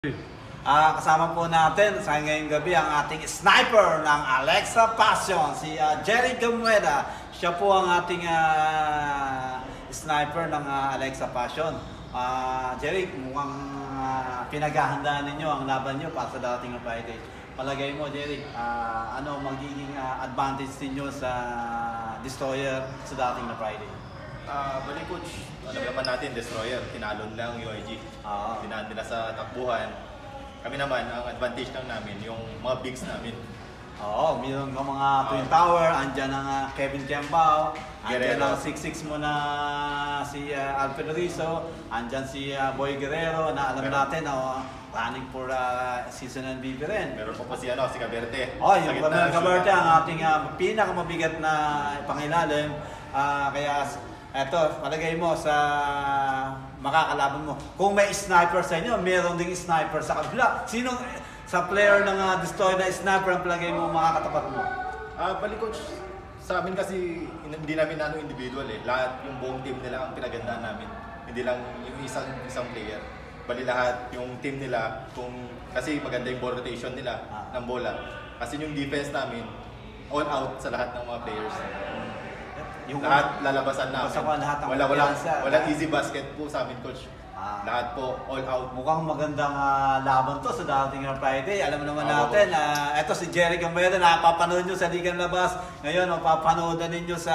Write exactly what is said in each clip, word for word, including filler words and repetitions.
Uh, kasama po natin sa ngayong gabi ang ating sniper ng Alexa Passion, si uh, Jeric Gambueda. Siya po ang ating uh, sniper ng uh, Alexa Passion. Uh, Jeric, mukhang uh, pinaghahandaan ninyo ang laban nyo para sa dating na Friday. Palagay mo, Jeric, uh, ano magiging uh, advantage ninyo sa destroyer sa dating na Friday? Uh, bali coach, alam naman natin, destroyer, tinalon lang U I G. Uh, Dinaan nila sa takbuhan. Kami naman, ang advantage lang namin, yung mga bigs namin. Oo, mayroon ka mga Twin uh, Tower, andyan ang uh, Kevin Kembao, andyan ang six six mo na si uh, Alfredo Rizzo, andyan si uh, Boy Guerrero na alam Pero, natin na uh, running for uh, season and B B rin. Meron pa po si, ano, si Caberte. Oh, yung Caberte ang ating uh, pinakamabigat na pangilalim. Uh, kaya eto, palagay mo sa makakalaban mo. Kung may sniper sa inyo, meron ding sniper sa kabila. Sino sa player ng uh, destroy na sniper ang palagay mo makakatapat mo? Ah, uh, bali coach, sa amin kasi hindi namin ano individual eh. Lahat yung buong team nila ang pinagandaan namin. Hindi lang yung isang isang player. Bali lahat yung team nila, kung kasi maganda yung ball rotation nila ah. ng bola. Kasi yung defense namin all out sa lahat ng mga players. Yung lahat lalabasan namin. Lahat wala wala wala easy basket po sa amin coach. Ah. Lahat po all out. Mukhang magandang uh, laban to sa dating na Friday. Alam mo naman oh, natin, uh, eto si Jeric Gambueda, napapanood nyo sa Ligang Labas. Ngayon, mapapanood ninyo sa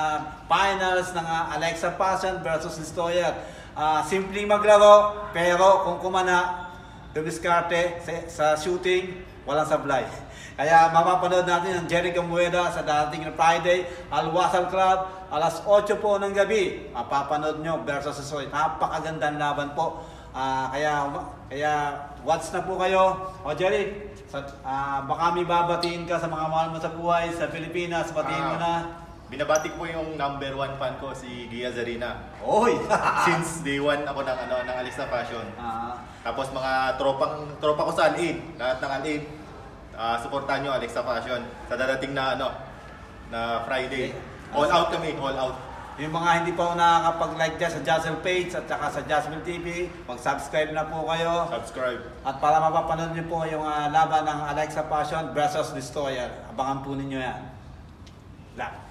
finals ng uh, Alexa Passion versus Destroyer. Uh, simpleng maglaro, pero kung kumana, dumiskarte sa, sa shooting, walang sablay. Kaya mapapanood natin ang Jeric Gambueda sa dating na Friday, Al-Wasal Club, alas otso po ng gabi. Mapapanood nyo versus Destroyer. Napakagandang laban po. Uh, kaya kaya watch na po kayo. O Jeric, uh, baka may babatiin ka sa mga mahal mo sa buhay sa Pilipinas. Batiin mo na. Binabati ko yung number one fan ko, si Gia Zarina. Oy! Since day one ako ng, ano, ng Alexa Passion. Uh, Tapos mga tropang, tropa ko sa Al-Aid, lahat ng Al-Aid. Uh, supportan nyo Alexa Passion sa darating na ano na Friday. All out kami, all out. Yung mga hindi pa nakakapag-like dyan sa Jazzle page at saka sa Jazzle T V, mag-subscribe na po kayo. Subscribe. At para mapapanood nyo po yung uh, laban ng Alexa Passion versus Destroyer. Abangan po ninyo yan. Lahat.